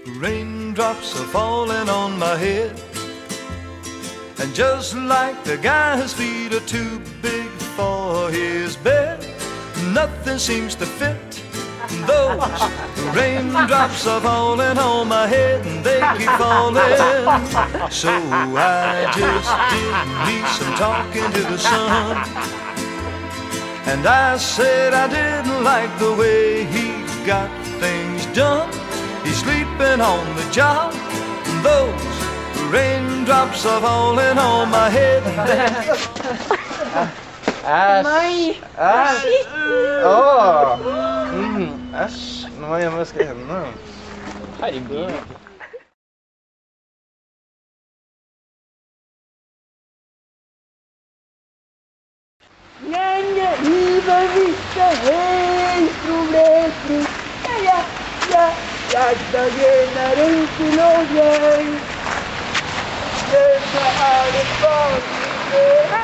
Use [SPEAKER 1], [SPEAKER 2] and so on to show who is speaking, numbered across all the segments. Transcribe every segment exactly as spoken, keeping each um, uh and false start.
[SPEAKER 1] Raindrops are falling on my head, and just like the guy whose feet are too big for his bed, nothing seems to fit. Those raindrops are falling on my head, and they keep falling. So I just did me some talking to the sun, and I said I didn't like the way he got things done. He's sleeping on the job, and those raindrops are falling on my head.
[SPEAKER 2] Äsch! Äsch! Åh! Mm, äsch! Vad jag ska hända? Herregud.
[SPEAKER 3] Nyanyi iba vista hej problemfri. Ja ja ja jag dagenar ut i lågen. Detta är det vanliga.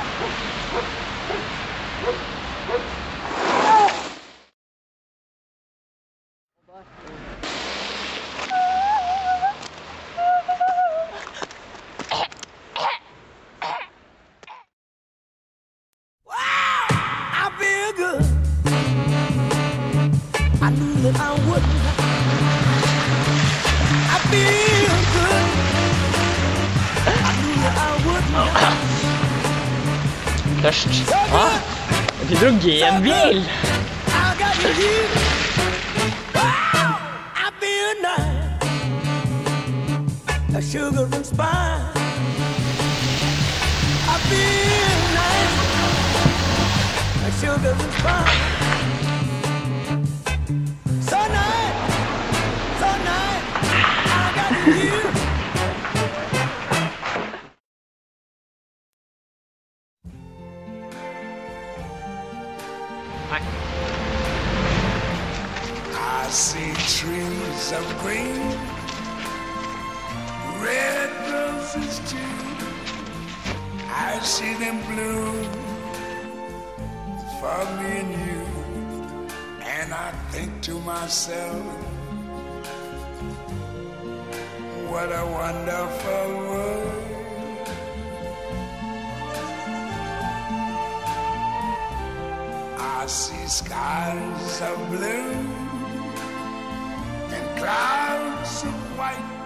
[SPEAKER 4] I knew that I wouldn't. I feel good. I knew that I wouldn't.
[SPEAKER 2] Törst. Va? Hydrogenbil?
[SPEAKER 4] I got you here. Wow, I feel nice. A sugar and spice. I feel nice. A sugar and spice. So nice, so nice, I got you. I see trees of green, red roses too. I see them bloom for me and you. And I think to myself, what a wonderful world. I see skies of blue and clouds of white.